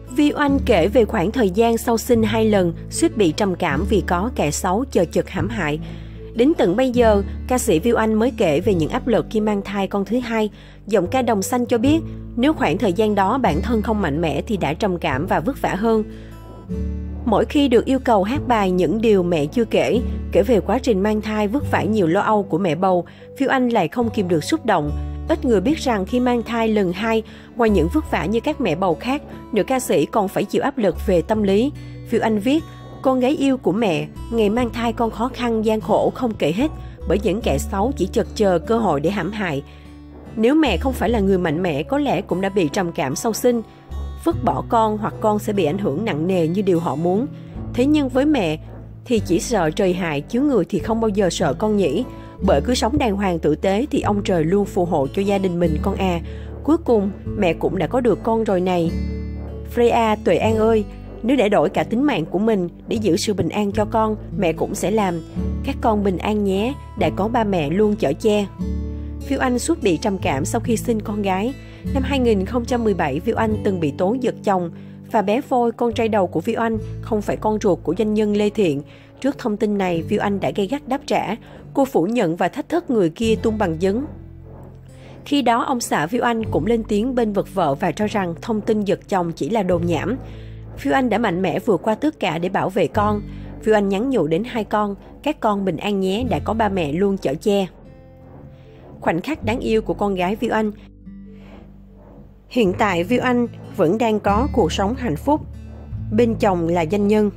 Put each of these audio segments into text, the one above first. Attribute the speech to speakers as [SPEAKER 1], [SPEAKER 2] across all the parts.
[SPEAKER 1] Vi Oanh kể về khoảng thời gian sau sinh 2 lần, suýt bị trầm cảm vì có kẻ xấu chờ chực hãm hại. Đến tận bây giờ, ca sĩ Vi Oanh mới kể về những áp lực khi mang thai con thứ hai. Giọng ca Đồng Xanh cho biết, nếu khoảng thời gian đó bản thân không mạnh mẽ thì đã trầm cảm và vất vả hơn. Mỗi khi được yêu cầu hát bài những điều mẹ chưa kể về quá trình mang thai vất vả nhiều lo âu của mẹ bầu, Vi Oanh lại không kìm được xúc động. Ít người biết rằng khi mang thai lần 2, ngoài những vất vả như các mẹ bầu khác, nữ ca sĩ còn phải chịu áp lực về tâm lý. Vi Oanh viết, con gái yêu của mẹ, ngày mang thai con khó khăn gian khổ không kể hết, bởi những kẻ xấu chỉ chực chờ cơ hội để hãm hại. Nếu mẹ không phải là người mạnh mẽ, có lẽ cũng đã bị trầm cảm sau sinh. Vứt bỏ con hoặc con sẽ bị ảnh hưởng nặng nề như điều họ muốn. Thế nhưng với mẹ thì chỉ sợ trời hại, chứ người thì không bao giờ sợ con nhỉ. Bởi cứ sống đàng hoàng tử tế thì ông trời luôn phù hộ cho gia đình mình con à. Cuối cùng mẹ cũng đã có được con rồi này. Freya Tuệ An ơi, nếu để đổi cả tính mạng của mình để giữ sự bình an cho con, mẹ cũng sẽ làm. Các con bình an nhé, đã có ba mẹ luôn chở che. Vi Oanh suốt bị trầm cảm sau khi sinh con gái. Năm 2017, Vi Oanh từng bị tố giật chồng. Và bé Phôi, con trai đầu của Vi Oanh, không phải con ruột của doanh nhân Lê Thiện. Trước thông tin này, Vi Oanh đã gay gắt đáp trả. Cô phủ nhận và thách thức người kia tung bằng chứng. Khi đó, ông xã Vi Oanh cũng lên tiếng bên vực vợ và cho rằng thông tin giật chồng chỉ là đồn nhảm. Vi Oanh đã mạnh mẽ vượt qua tất cả để bảo vệ con. Vi Oanh nhắn nhủ đến hai con, các con bình an nhé, đã có ba mẹ luôn chở che. Khoảnh khắc đáng yêu của con gái Vi Oanh. Hiện tại Vi Oanh vẫn đang có cuộc sống hạnh phúc. Bên chồng là doanh nhân.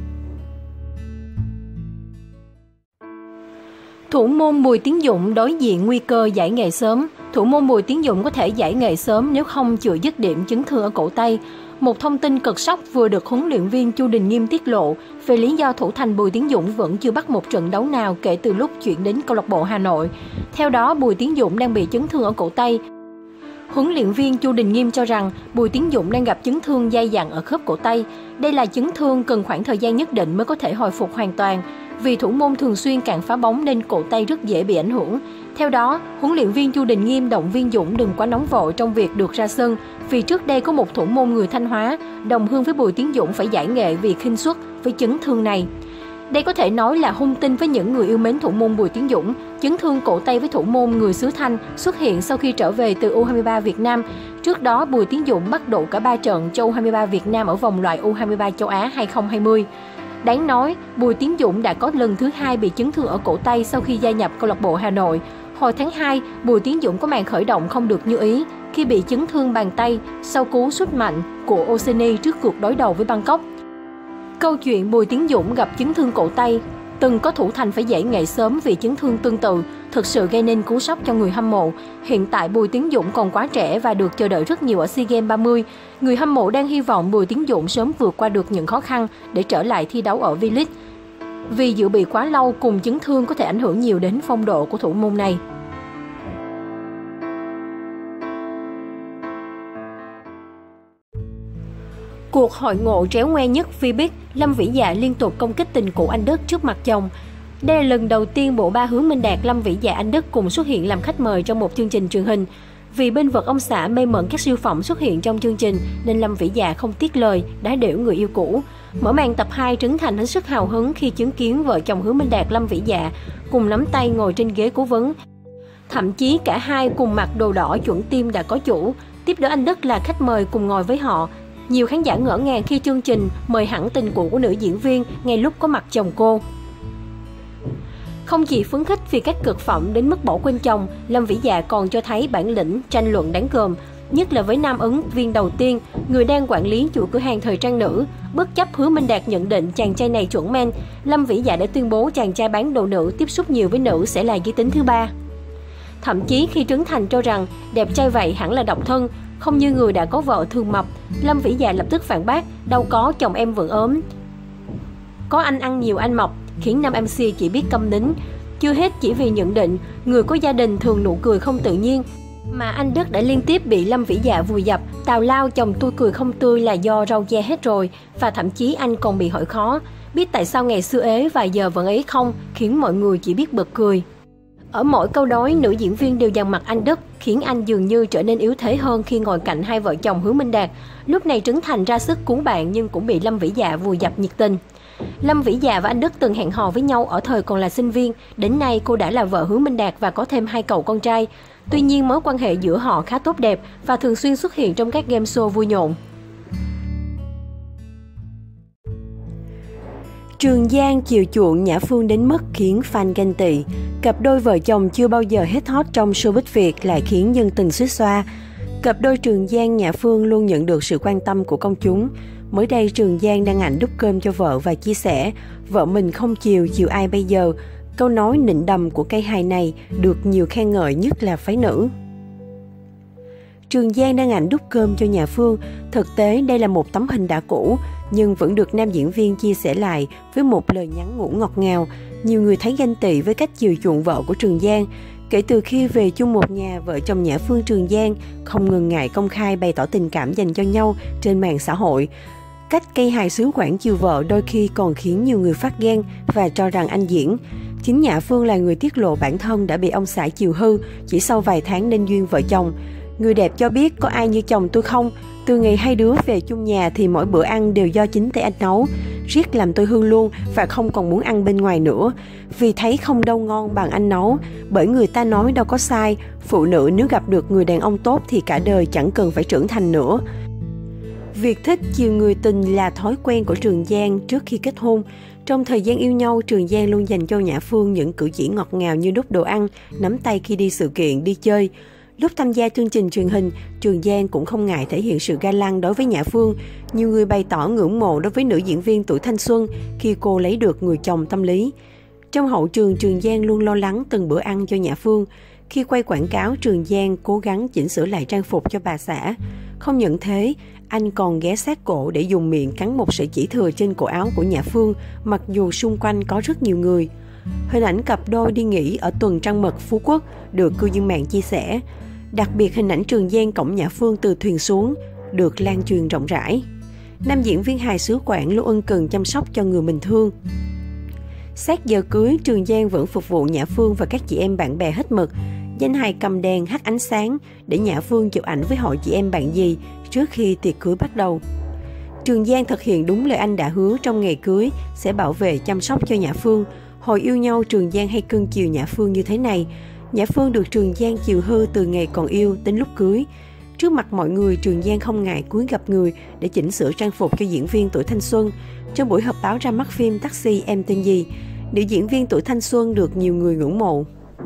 [SPEAKER 2] Thủ môn Bùi Tiến Dũng đối diện nguy cơ giải nghệ sớm. Thủ môn Bùi Tiến Dũng có thể giải nghệ sớm nếu không chữa dứt điểm chấn thương ở cổ tay. Một thông tin cực sốc vừa được huấn luyện viên Chu Đình Nghiêm tiết lộ về lý do thủ thành Bùi Tiến Dũng vẫn chưa bắt một trận đấu nào kể từ lúc chuyển đến câu lạc bộ Hà Nội. Theo đó, Bùi Tiến Dũng đang bị chấn thương ở cổ tay. Huấn luyện viên Chu Đình Nghiêm cho rằng Bùi Tiến Dũng đang gặp chấn thương dai dẳng ở khớp cổ tay. Đây là chấn thương cần khoảng thời gian nhất định mới có thể hồi phục hoàn toàn. Vì thủ môn thường xuyên cản phá bóng nên cổ tay rất dễ bị ảnh hưởng. Theo đó, huấn luyện viên Chu Đình Nghiêm động viên Dũng đừng quá nóng vội trong việc được ra sân, vì trước đây có một thủ môn người Thanh Hóa đồng hương với Bùi Tiến Dũng phải giải nghệ vì khinh suất với chấn thương này. Đây có thể nói là hung tin với những người yêu mến thủ môn Bùi Tiến Dũng. Chấn thương cổ tay với thủ môn người xứ Thanh xuất hiện sau khi trở về từ U23 Việt Nam. Trước đó, Bùi Tiến Dũng bắt độ cả 3 trận cho U23 Việt Nam ở vòng loại U23 châu Á 2020. Đáng nói, Bùi Tiến Dũng đã có lần thứ 2 bị chấn thương ở cổ tay sau khi gia nhập câu lạc bộ Hà Nội. Hồi tháng 2, Bùi Tiến Dũng có màn khởi động không được như ý khi bị chấn thương bàn tay sau cú sút mạnh của Oceania trước cuộc đối đầu với Bangkok. Câu chuyện Bùi Tiến Dũng gặp chấn thương cổ tay, từng có thủ thành phải giải nghệ sớm vì chấn thương tương tự, thực sự gây nên cú sốc cho người hâm mộ. Hiện tại Bùi Tiến Dũng còn quá trẻ và được chờ đợi rất nhiều ở SEA Games 30. Người hâm mộ đang hy vọng Bùi Tiến Dũng sớm vượt qua được những khó khăn để trở lại thi đấu ở V-League. Vì dự bị quá lâu cùng chấn thương có thể ảnh hưởng nhiều đến phong độ của thủ môn này. Cuộc hội ngộ tréo ngoe nhất Vbiz, Lâm Vĩ Dạ liên tục công kích tình cũ Anh Đức trước mặt chồng. Đây là lần đầu tiên bộ ba Hứa Minh Đạt, Lâm Vĩ Dạ, Anh Đức cùng xuất hiện làm khách mời trong một chương trình truyền hình. Vì bên vực ông xã mê mẩn các siêu phẩm xuất hiện trong chương trình nên Lâm Vĩ Dạ không tiếc lời đá đểu người yêu cũ. Mở màn tập 2, Trấn Thành hết sức hào hứng khi chứng kiến vợ chồng Hứa Minh Đạt, Lâm Vĩ Dạ cùng nắm tay ngồi trên ghế cố vấn. Thậm chí cả hai cùng mặc đồ đỏ chuẩn tim đã có chủ. Tiếp đó anh Đức là khách mời cùng ngồi với họ. Nhiều khán giả ngỡ ngàng khi chương trình mời hẳn tình cũ của nữ diễn viên ngay lúc có mặt chồng cô. Không chỉ phấn khích vì các cực phẩm đến mức bỏ quên chồng, Lâm Vĩ Dạ còn cho thấy bản lĩnh tranh luận đáng gờm, nhất là với nam ứng viên đầu tiên, người đang quản lý chuỗi cửa hàng thời trang nữ. Bất chấp Hứa Minh Đạt nhận định chàng trai này chuẩn men, Lâm Vĩ Dạ đã tuyên bố chàng trai bán đồ nữ tiếp xúc nhiều với nữ sẽ là giới tính thứ ba. Thậm chí khi Trấn Thành cho rằng đẹp trai vậy hẳn là độc thân, không như người đã có vợ thường mập, Lâm Vĩ Dạ lập tức phản bác, đâu có, chồng em vẫn ốm. Có anh ăn nhiều anh mập, khiến nam MC chỉ biết câm nín. Chưa hết chỉ vì nhận định người có gia đình thường nụ cười không tự nhiên, mà anh Đức đã liên tiếp bị Lâm Vĩ Dạ vùi dập, tào lao chồng tôi cười không tươi là do rau da hết rồi, và thậm chí anh còn bị hỏi khó, biết tại sao ngày xưa ế và giờ vẫn ế không, khiến mọi người chỉ biết bật cười. Ở mỗi câu đối, nữ diễn viên đều dằn mặt anh Đức, khiến anh dường như trở nên yếu thế hơn khi ngồi cạnh hai vợ chồng Hứa Minh Đạt. Lúc này Trấn Thành ra sức cứu bạn nhưng cũng bị Lâm Vĩ Dạ vùi dập nhiệt tình. Lâm Vĩ Dạ và anh Đức từng hẹn hò với nhau ở thời còn là sinh viên. Đến nay cô đã là vợ Hứa Minh Đạt và có thêm 2 cậu con trai. Tuy nhiên mối quan hệ giữa họ khá tốt đẹp và thường xuyên xuất hiện trong các game show vui nhộn.
[SPEAKER 1] Trường Giang chiều chuộng Nhã Phương đến mức khiến fan ganh tị. Cặp đôi vợ chồng chưa bao giờ hết hot trong showbiz Việt lại khiến dân tình xuýt xoa. Cặp đôi Trường Giang Nhã Phương luôn nhận được sự quan tâm của công chúng. Mới đây Trường Giang đăng ảnh đút cơm cho vợ và chia sẻ vợ mình không chiều ai bây giờ. Câu nói nịnh đầm của cây hài này được nhiều khen ngợi nhất là phái nữ. Trường Giang đăng ảnh đút cơm cho Nhã Phương. Thực tế đây là một tấm hình đã cũ, nhưng vẫn được nam diễn viên chia sẻ lại với một lời nhắn nhủ ngọt ngào. Nhiều người thấy ganh tị với cách chiều chuộng vợ của Trường Giang. Kể từ khi về chung một nhà, vợ chồng Nhã Phương Trường Giang không ngần ngại công khai bày tỏ tình cảm dành cho nhau trên mạng xã hội. Cách cây hài xứ quản chiều vợ đôi khi còn khiến nhiều người phát ghen và cho rằng anh diễn. Chính Nhã Phương là người tiết lộ bản thân đã bị ông xã chiều hư chỉ sau vài tháng nên duyên vợ chồng. Người đẹp cho biết có ai như chồng tôi không? Từ ngày hai đứa về chung nhà thì mỗi bữa ăn đều do chính tay anh nấu. Riết làm tôi hư luôn và không còn muốn ăn bên ngoài nữa. Vì thấy không đâu ngon bằng anh nấu. Bởi người ta nói đâu có sai, phụ nữ nếu gặp được người đàn ông tốt thì cả đời chẳng cần phải trưởng thành nữa. Việc thích chiều người tình là thói quen của Trường Giang trước khi kết hôn. Trong thời gian yêu nhau, Trường Giang luôn dành cho Nhã Phương những cử chỉ ngọt ngào như đút đồ ăn, nắm tay khi đi sự kiện, đi chơi. Lúc tham gia chương trình truyền hình, Trường Giang cũng không ngại thể hiện sự ga lăng đối với Nhã Phương. Nhiều người bày tỏ ngưỡng mộ đối với nữ diễn viên tuổi thanh xuân khi cô lấy được người chồng tâm lý. Trong hậu trường, Trường Giang luôn lo lắng từng bữa ăn cho Nhã Phương. Khi quay quảng cáo, Trường Giang cố gắng chỉnh sửa lại trang phục cho bà xã. Không những thế, anh còn ghé sát cổ để dùng miệng cắn một sợi chỉ thừa trên cổ áo của Nhã Phương, mặc dù xung quanh có rất nhiều người. Hình ảnh cặp đôi đi nghỉ ở tuần trăng mật Phú Quốc được cư dân mạng chia sẻ. Đặc biệt hình ảnh Trường Giang cõng Nhã Phương từ thuyền xuống được lan truyền rộng rãi. Nam diễn viên hài xứ Quảng luôn ân cần chăm sóc cho người mình thương. Sát giờ cưới, Trường Giang vẫn phục vụ Nhã Phương và các chị em bạn bè hết mực. Danh hài cầm đèn hắt ánh sáng để Nhã Phương chụp ảnh với hội chị em bạn gì trước khi tiệc cưới bắt đầu. Trường Giang thực hiện đúng lời anh đã hứa trong ngày cưới sẽ bảo vệ chăm sóc cho Nhã Phương. Hồi yêu nhau, Trường Giang hay cưng chiều Nhã Phương như thế này. Nhã Phương được Trường Giang chiều hư từ ngày còn yêu đến lúc cưới. Trước mặt mọi người, Trường Giang không ngại cúi gặp người để chỉnh sửa trang phục cho diễn viên tuổi thanh xuân. Trong buổi họp báo ra mắt phim Taxi Em Tên Gì, nữ diễn viên tuổi thanh xuân được nhiều người ngưỡng mộ.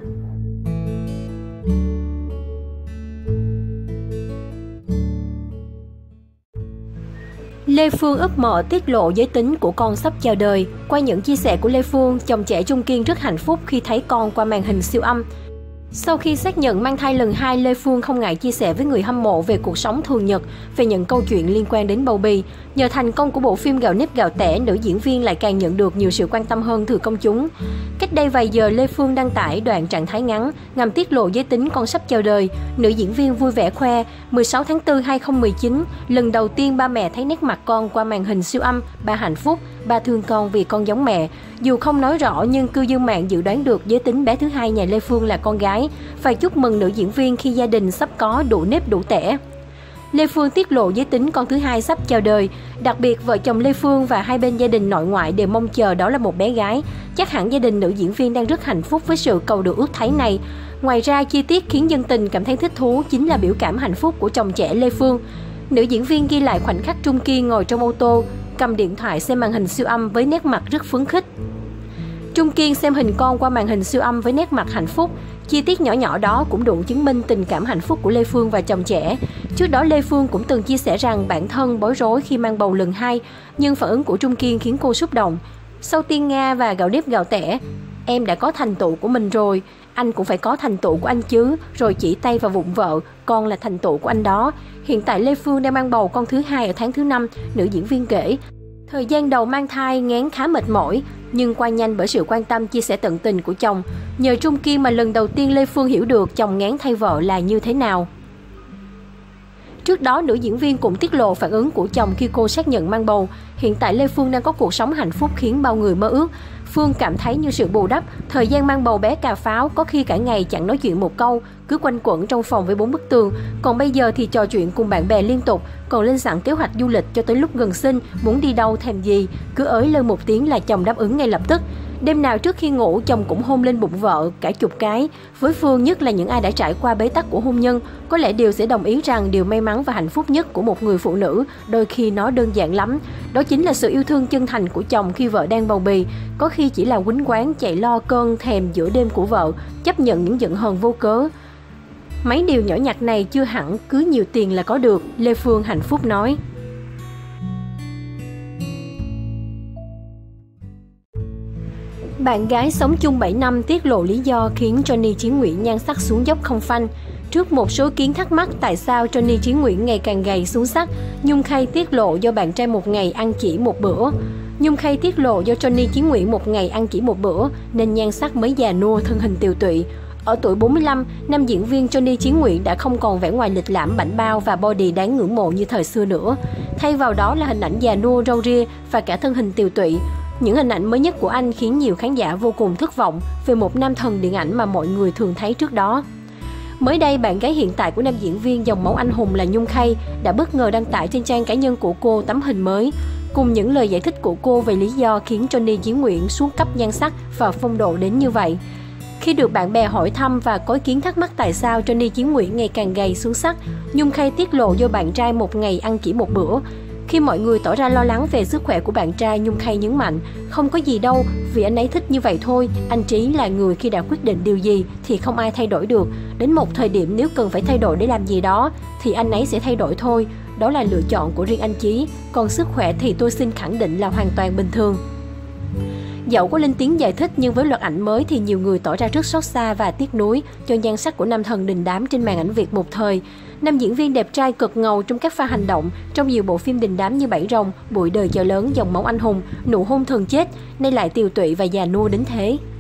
[SPEAKER 2] Lê Phương ấp mở tiết lộ giới tính của con sắp chào đời. Qua những chia sẻ của Lê Phương, chồng trẻ Trung Kiên rất hạnh phúc khi thấy con qua màn hình siêu âm. Sau khi xác nhận mang thai lần 2, Lê Phương không ngại chia sẻ với người hâm mộ về cuộc sống thường nhật, về những câu chuyện liên quan đến bầu bì. Nhờ thành công của bộ phim Gạo Nếp Gạo Tẻ, nữ diễn viên lại càng nhận được nhiều sự quan tâm hơn từ công chúng. Cách đây vài giờ, Lê Phương đăng tải đoạn trạng thái ngắn ngầm tiết lộ giới tính con sắp chào đời. Nữ diễn viên vui vẻ khoe, 16 tháng 4 2019, lần đầu tiên ba mẹ thấy nét mặt con qua màn hình siêu âm, ba hạnh phúc, ba thương con vì con giống mẹ. Dù không nói rõ nhưng cư dân mạng dự đoán được giới tính bé thứ hai nhà Lê Phương là con gái. Phải chúc mừng nữ diễn viên khi gia đình sắp có đủ nếp đủ tẻ. Lê Phương tiết lộ giới tính con thứ hai sắp chào đời. Đặc biệt, vợ chồng Lê Phương và hai bên gia đình nội ngoại đều mong chờ đó là một bé gái. Chắc hẳn gia đình nữ diễn viên đang rất hạnh phúc với sự cầu được ước thấy này. Ngoài ra, chi tiết khiến dân tình cảm thấy thích thú chính là biểu cảm hạnh phúc của chồng trẻ Lê Phương. Nữ diễn viên ghi lại khoảnh khắc Trung Kiên ngồi trong ô tô, cầm điện thoại xem màn hình siêu âm với nét mặt rất phấn khích. Trung Kiên xem hình con qua màn hình siêu âm với nét mặt hạnh phúc. Chi tiết nhỏ nhỏ đó cũng đủ chứng minh tình cảm hạnh phúc của Lê Phương và chồng trẻ. Trước đó, Lê Phương cũng từng chia sẻ rằng bản thân bối rối khi mang bầu lần 2, nhưng phản ứng của Trung Kiên khiến cô xúc động. Sau Tiên Nga và Gạo Nếp Gạo Tẻ, em đã có thành tựu của mình rồi, anh cũng phải có thành tựu của anh chứ, rồi chỉ tay vào bụng vợ, con là thành tựu của anh đó. Hiện tại Lê Phương đang mang bầu con thứ 2 ở tháng thứ 5, nữ diễn viên kể. Thời gian đầu mang thai ngán khá mệt mỏi, nhưng qua nhanh bởi sự quan tâm chia sẻ tận tình của chồng. Nhờ Trung Kiên mà lần đầu tiên Lê Phương hiểu được chồng ngán thay vợ là như thế nào. Trước đó, nữ diễn viên cũng tiết lộ phản ứng của chồng khi cô xác nhận mang bầu. Hiện tại Lê Phương đang có cuộc sống hạnh phúc khiến bao người mơ ước. Phương cảm thấy như sự bù đắp, thời gian mang bầu bé cà pháo có khi cả ngày chẳng nói chuyện một câu, cứ quanh quẩn trong phòng với 4 bức tường. Còn bây giờ thì trò chuyện cùng bạn bè liên tục, còn lên sẵn kế hoạch du lịch cho tới lúc gần sinh, muốn đi đâu thèm gì, cứ ới lên một tiếng là chồng đáp ứng ngay lập tức. Đêm nào trước khi ngủ, chồng cũng hôn lên bụng vợ cả chục cái. Với Phương, nhất là những ai đã trải qua bế tắc của hôn nhân, có lẽ đều sẽ đồng ý rằng điều may mắn và hạnh phúc nhất của một người phụ nữ đôi khi nó đơn giản lắm. Đó chính là sự yêu thương chân thành của chồng khi vợ đang bầu bì, có khi chỉ là quýnh quán chạy lo cơn thèm giữa đêm của vợ, chấp nhận những giận hờn vô cớ. Mấy điều nhỏ nhặt này chưa hẳn cứ nhiều tiền là có được, Lê Phương hạnh phúc nói. Bạn gái sống chung 7 năm tiết lộ lý do khiến Johnny Chiến Nguyễn nhan sắc xuống dốc không phanh. Trước một số ý kiến thắc mắc tại sao Johnny Chiến Nguyễn ngày càng gầy xuống sắc, Nhung Khay tiết lộ do bạn trai một ngày ăn chỉ một bữa. Nhung Khay tiết lộ do Johnny Chiến Nguyễn một ngày ăn chỉ một bữa nên nhan sắc mới già nua, thân hình tiều tụy. Ở tuổi 45, nam diễn viên Johnny Chiến Nguyễn đã không còn vẻ ngoài lịch lãm bảnh bao và body đáng ngưỡng mộ như thời xưa nữa. Thay vào đó là hình ảnh già nua, râu ria và cả thân hình tiều tụy. Những hình ảnh mới nhất của anh khiến nhiều khán giả vô cùng thất vọng về một nam thần điện ảnh mà mọi người thường thấy trước đó. Mới đây, bạn gái hiện tại của nam diễn viên dòng máu anh hùng là Nhung Khay đã bất ngờ đăng tải trên trang cá nhân của cô tấm hình mới, cùng những lời giải thích của cô về lý do khiến Johnny Chiến Nguyễn xuống cấp nhan sắc và phong độ đến như vậy. Khi được bạn bè hỏi thăm và có ý kiến thắc mắc tại sao Johnny Chiến Nguyễn ngày càng gầy xuống sắc, Nhung Khay tiết lộ do bạn trai một ngày ăn chỉ một bữa. Khi mọi người tỏ ra lo lắng về sức khỏe của bạn trai, Nhung Khay nhấn mạnh, không có gì đâu, vì anh ấy thích như vậy thôi. Anh Trí là người khi đã quyết định điều gì thì không ai thay đổi được. Đến một thời điểm nếu cần phải thay đổi để làm gì đó thì anh ấy sẽ thay đổi thôi. Đó là lựa chọn của riêng anh Trí. Còn sức khỏe thì tôi xin khẳng định là hoàn toàn bình thường. Dẫu có lên tiếng giải thích nhưng với loạt ảnh mới thì nhiều người tỏ ra rất xót xa và tiếc nuối cho nhan sắc của nam thần đình đám trên màn ảnh Việt một thời. Nam diễn viên đẹp trai cực ngầu trong các pha hành động trong nhiều bộ phim đình đám như Bảy Rồng, Bụi Đời Chợ Lớn, Dòng Máu Anh Hùng, Nụ Hôn Thần Chết, nay lại tiều tụy và già nua đến thế.